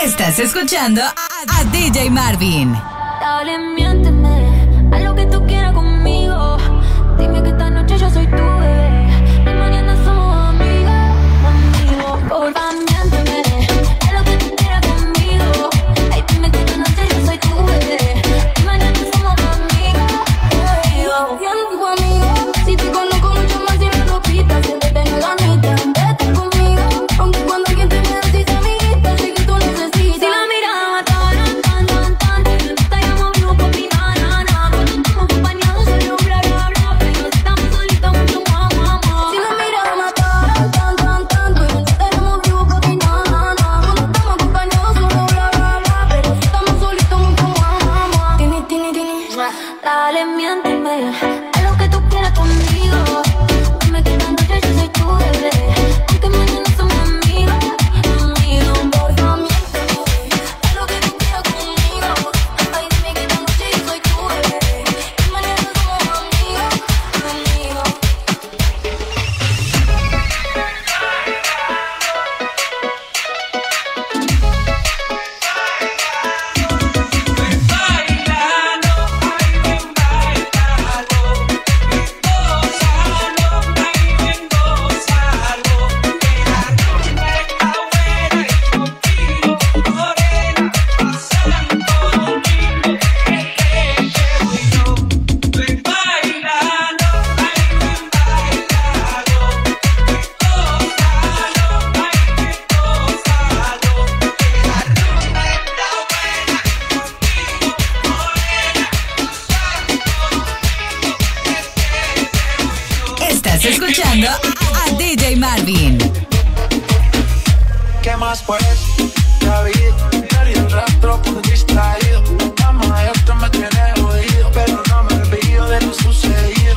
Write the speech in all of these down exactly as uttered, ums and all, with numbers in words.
Estás escuchando a, a D J Marvin. Dale, miénteme, haz lo que tú quieras conmigo. Dime que esta noche yo soy tu bebé y mañana somos amigos, amigos. Porfa, miénteme, haz lo que tú quieras conmigo. Ay, dime que esta noche yo soy tu bebé y mañana somos amigos, amigos. Siendo amigo, si te conozco mucho más y me lo pitas, siéntete en la mitad, vete conmigo, aunque cuando alguien te me dice amiguita, sé que tú necesitas. Si la mirada tan, tan, tan, tan, estaríamos vivos por mi na, na, na. Cuando estamos acompañados solo bla, bla, bla, pero estamos solitos mucho más, más, más. Si la mirada mataran tan, tan, tan, estaríamos vivos por mi na, na, na. Cuando estamos acompañados solo bla, bla, bla, pero estamos solitos mucho más, más, más. Tini, tini, tini, dale, miénteme, haz lo que tú quieras conmigo. Dime que esta noche yo soy tu bebé, aunque mañana somos amigos, amigos. Porfa, miénteme, haz lo que tú quieras conmigo. Ay, dime que esta noche yo soy tu bebé y mañana somos amigos, amigos. Estás escuchando a, a D J Marvin. ¿Qué más pues? Ya vi, perdí el rastro por distraído. Mamá, esto me tiene jodido, pero no me olvido de lo sucedido.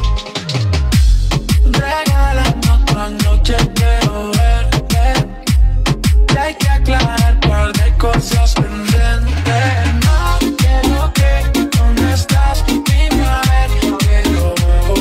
Regálame otra noche, quiero verte. Y hay que aclarar un par de cosas pendientes. No quiero que, ¿dónde estás? Dime a ver, quiero.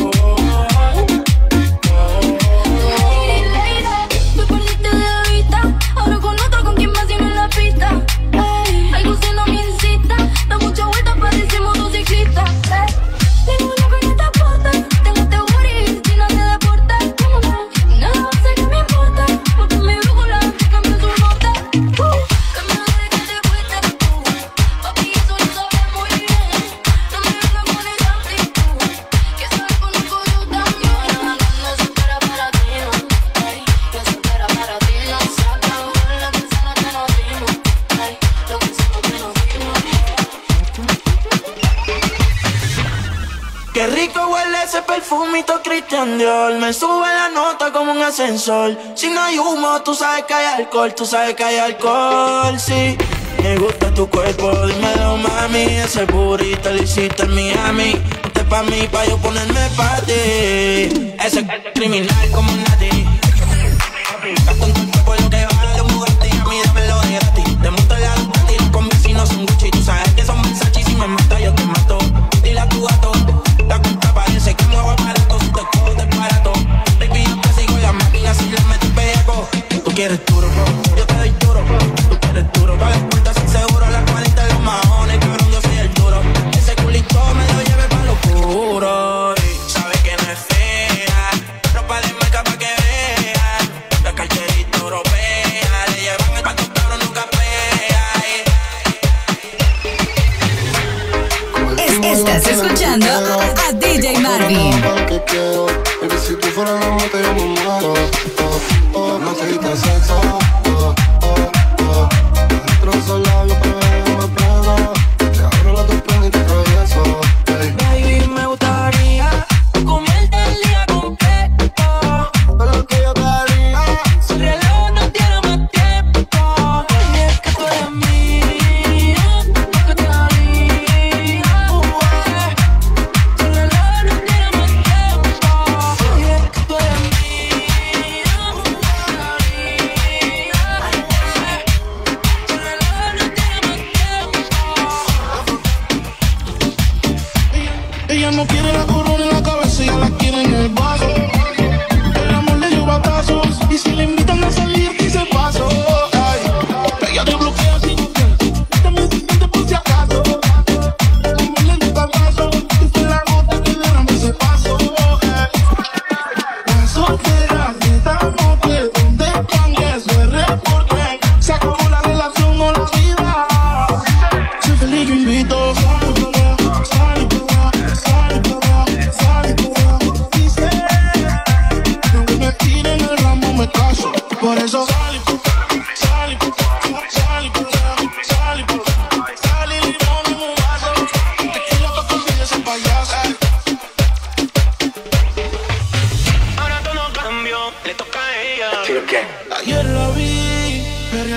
Me perdiste de vista, ahora con otro, con quien más y no en la pista. Ey, algo se no me incita, da mucha vuelta, parece motociclista. Ey, tengo lo que no te aporta, tengo este booty, si no te deporta. ¿Cómo no? Nada va a ser que me importa, porque mi brújula te cambió su nota. Uh, que me lo de que te fuiste tú, papi, eso lo sabes muy bien. No me vengas con esa actitud, que eso lo conozco yo también. No se espera para ti, no. Ey, no se espera para ti, no. Se acabó la canción que nos dimos. Ey, lo que hicimos que nos dimos. Qué rico huele ese perfumito Christian Dior. Me sube la nota como un ascensor. Si no hay humo, tú sabes que hay alcohol. Tú sabes que hay alcohol, sí. Me gusta tu cuerpo, dímelo mami. Ese burrito lo hiciste en Miami. Ponte pa' mí, pa' yo ponerme pa' ti. Ese criminal como nadie. Gasto en tu cuerpo lo que vale un Bugatti. A mí dámelo de gratis. Te monto la Ducati, los con vecinos son Gucci. Tú sabes que son Versace y si me mata yo te mato. Dile a tu gato, la cuenta parece que muevo aparato. Si te cojo del barato, baby yo te sigo la máquina si le meto pego. Tú quieres duro, yo te doy duro. Tú quieres duro, pa' las puertas sin seguro. Las cuarenta los mahones, cabrón yo soy el duro. Ese culito me lo lleve pa' lo puro. Y sabe que no es fea, ropa de marca pa' que vea. La carterita europea, le llevan el pato cabrón nunca pega. Es- estás escuchando a, a D J Marvin. Que quiero, es que si tú fueras la muerte yo me muero. Oh, oh, no te diste sexo. Oh, oh, oh. Dentro de esos labios, bebé, yo me pego. Te abro la torpenda y te atravieso. Hey. Baby, me gustaría comerte el día completo. Todo lo que yo te haría. Su reloj no tiene más tiempo. Y es que tú eres mía, lo que te haría. Su reloj no tiene más tiempo. Y es que tú eres mía.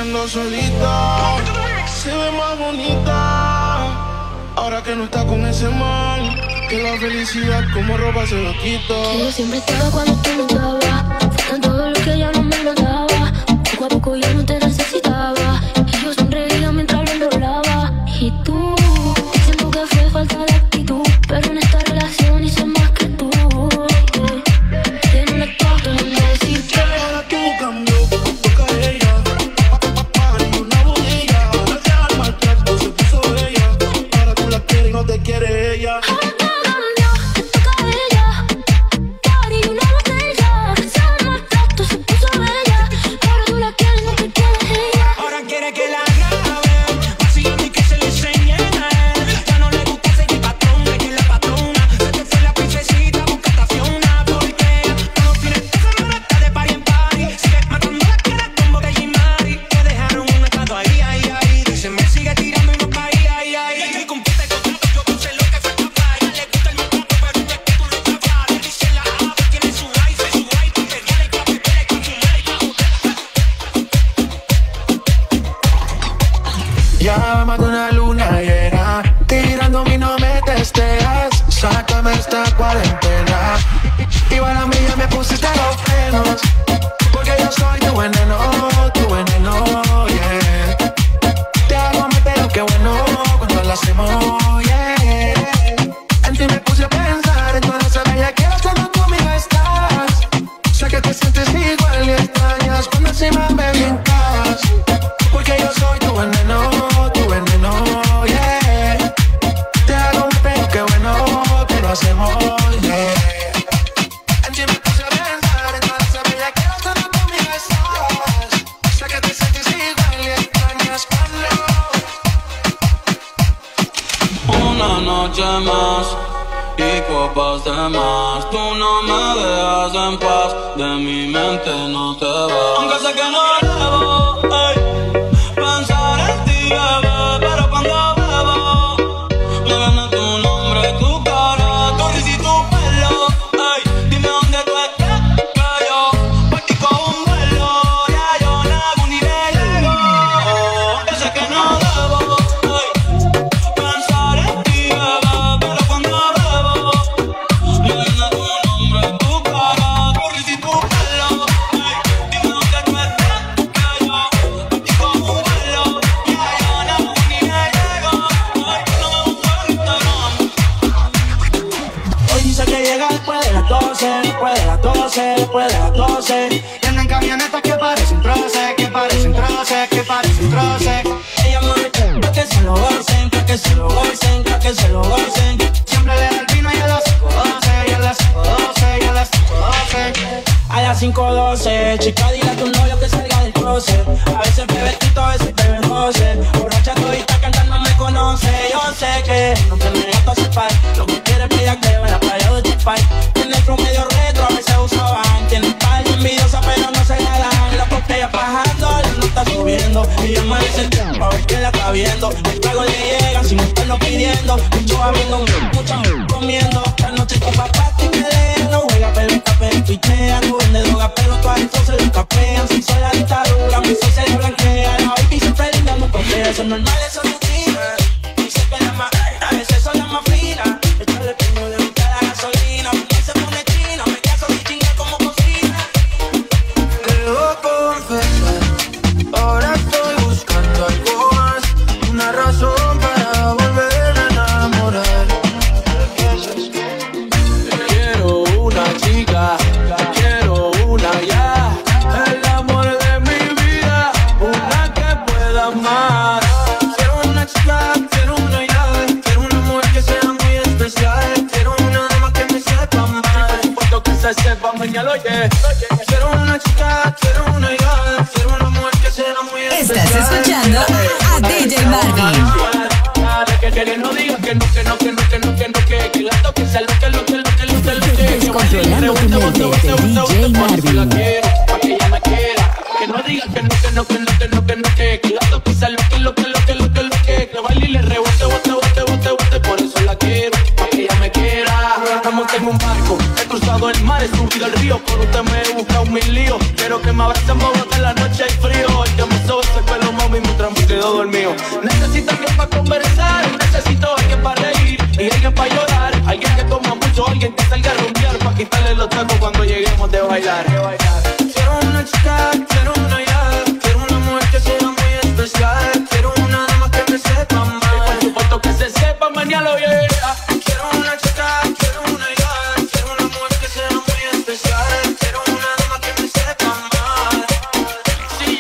bailando solita, se ve más bonita. Ahora que no está con ese man, que la felicidad como ropa se lo quita. Que yo siempre estaba cuando tú no estabas. Fue todo lo que ya no me notaba. Poco a poco ya no te necesitaba. Y yo sonreía mientras lo enrolaba. Y tú, diciendo que fue falta de actitud, pero en esta relación hice más que tú. Que no le toca decirte. Ahora tú cambió, toca a ella. Mari, una botella. Gracias al maltrato se puso bella. Ahora tú la quieres y no te quiere ella. Ahora todo cambió, te toca a ella. Mari, una botella. Gracias al maltrato se puso bella. Ahora tú la quieres y no te quiere ella. Ahora quiere que la graben, vacilando y que se le enseñe. Ya no le gusta seguir patrona, que es la patrona. Se te fue la princesita, busca esta Fiona. Porque todo tiene que ser barata de pari en pari. Sigue matando las caras con botella y mari. Te dejaron un estado ahí, ahí, ahí. Dice me sigue tirando y no caía, ahí, ahí. Y con este contrato yo puse lo que fue capaz. Le gusta el maltrato, pero es que tú no estabas. Le dice la A, tiene su ice, su ice. Te gana y papi, pele con su Ya más de una luna llena, tirándome y no me testeas. Sácame esta cuarentena. Igual a mí ya me pusiste los frenos, porque yo soy tu veneno, tu veneno, yeah. Te hago mal pero qué bueno cuando lo hacemos, yeah. En ti me puse a pensar en toda esa bella que cuando conmigo estás. Sé que te sientes igual y extrañas cuando encima me brincas, porque yo soy tu veneno, tu veneno, yeah. Te hago un pero qué bueno que lo hacemos, yeah. En ti me puse a pensar en toda esa bella que cuando conmigo estás. Sé que te sientes igual y extrañas cuando. Una noche más y copas de más. Tú no me dejas en paz, de mi mente no te vas. Aunque sé que no debo, ey, pensar en ti, bebé, pero cuando bebo me viene tu nombre, tu cara, tu risa y tu pelo. Ey, dime dónde tú estás, que yo partí con un vuelo. Ya yo no hago ni le llego. Yo sé que no debo, ey, pensar en ti, bebé, pero cuando bebo me viene tu nombre, tu cara, tu risa y tu pelo. Ey, dime dónde tú estás, que yo partí con un vuelo. Ya yo no hago ni le llego. Ey, no me busco en Instagram. Hoy dice que llega después de las doce, después de las doce, después de las doce. Y anda en camionetas que parecen troces, que parecen troces, que parecen troces. Ella me pa' que se lo gocen, pa' que se lo gocen, pa' que se lo gocen. Siempre le da el vino y a las cinco doce, y a las cinco doce, y a las cinco doce. A las cinco doce, chica, dile a tu novio que salga del closet. A veces bebe tito, a veces bebe José. Borracha todita cantando me conoce. Yo sé que no te me gasto a separar. Lo que quiere es pedir que en la playa de Chipay. Tiene el flow medio retro, a veces usa van. Tiene un par de envidiosa pero no se la dan. La botella bajando, la nota subiendo. Y yo me dice pa' ver quién la está viendo. Los tragos le llegan sin estarlo pidiendo. Mucho habiendo, mucho comiendo. La noche con papá y me leen. No juega pelota pero pichean. No vende droga pero todas las se lo capean. Si soy la dictadura, mi sol se le blanquea. La baby siempre linda, no confía. Eso es normal, eso es rutina. Dice que la más, a veces son las más finas. Echarle piño le gusta la gasolina. No se pone chino, me caso y chinga como cocina. Debo confesar, ahora estoy buscando algo más, una razón para volver a enamorar. Quiero una chica, quiero una ya, el amor de mi vida, una que pueda amar. Quiero una chica, quiero una ya, quiero una mujer que sea muy especial, quiero una dama que me sepa amar. Por supuesto que se sepa mañana, oye. Quiero una chica, quiero una ya, quiero una mujer que sea muy especial. Estás escuchando a D J Marvin. Que, que, que no digas que no, que no, que no, que no, que no, que que la toque, sea lo que, lo que, lo que, lo que, lo que. Descontrolando tu mente de D J Marvin. Pa' que ella me quiera. Que no digas que no, que no, que no, que no, que no, que que la toque, sea lo que, lo que, lo que, lo que, lo que. Que baile y le rebote, bote, bote, bote, bote. Por eso la quiero, pa' que ella me quiera. Estamos en un barco, he cruzado el mar, he subido el río. Por usted me he buscado mil líos. Quiero que me abracen, bote, la noche hay frío. El que me sobe se cuela quedó dormido. Necesito alguien para conversar, necesito alguien para reír y alguien para llorar. Alguien que toma mucho, alguien que salga a rumbear, para quitarle los tacos cuando lleguemos de bailar. Quiero una chica, quiero una ya, quiero una mujer que sea muy especial. Quiero una dama que me sepa mal, y por supuesto que se sepa mañana, yeah. Quiero una chica, quiero una ya, quiero una mujer que sea muy especial. Quiero una dama que me sepa mal. Sí.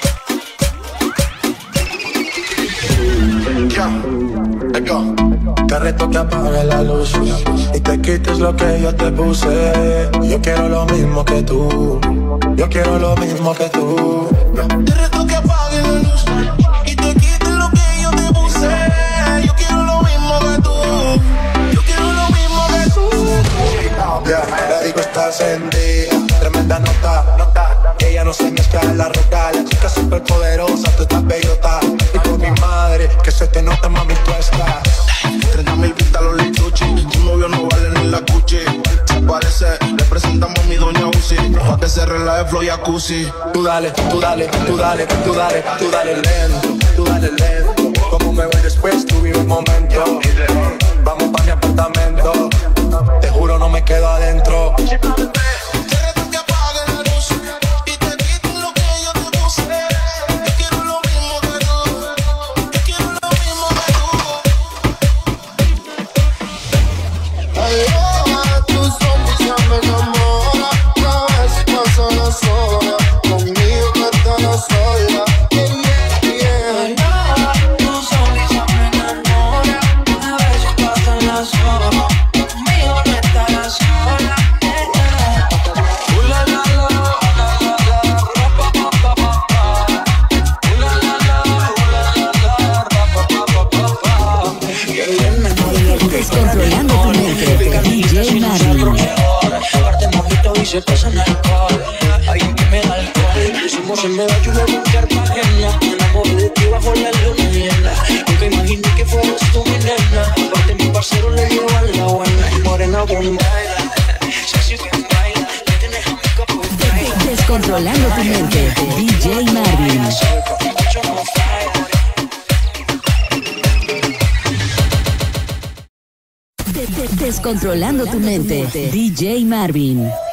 Yeah, let's go. Te reto que apague la luz y te quites lo que yo te puse. Yo quiero lo mismo que tú, yo quiero lo mismo que tú. Te reto que apague la luz y te quites lo que yo te puse. Yo quiero lo mismo que tú, yo quiero lo mismo que tú. Yeah, la disco está encendida, tremenda nota, nota. Ella no se mezcla en la roca, la chica súper poderosa, tú estás bellota. Y por mi madre, que se te nota, mami, tú estás. treinta mil vistas los lituchi, tu novio no vale ni la cuchi. Se parece, le presentamos a mi doña Uzi, pa' que se relaje flow jacuzzi. Tú dale, tú dale, tú dale, tú dale, tú dale lento, tú dale lento. Como me voy después, tú vive el momento. Vamos pa' mi apartamento, te juro no me quedo adentro. Descontrolando tu mente, D J Marvin. Aparte mojito y se pasa en alcohol. Ay, que me da alcohol. Hicimos en medallo una con Cartagena. Me enamoré de ti bajo la luna llena. Nunca imaginé que fueras tú mi nena. Aparte mi parcero le llevan la buena. Y morena bombera, sexy que baila. Me tienes a mi capo y baila. Descontrolando tu mente, D J Marvin. Descontrolando tu mente, D J Marvin.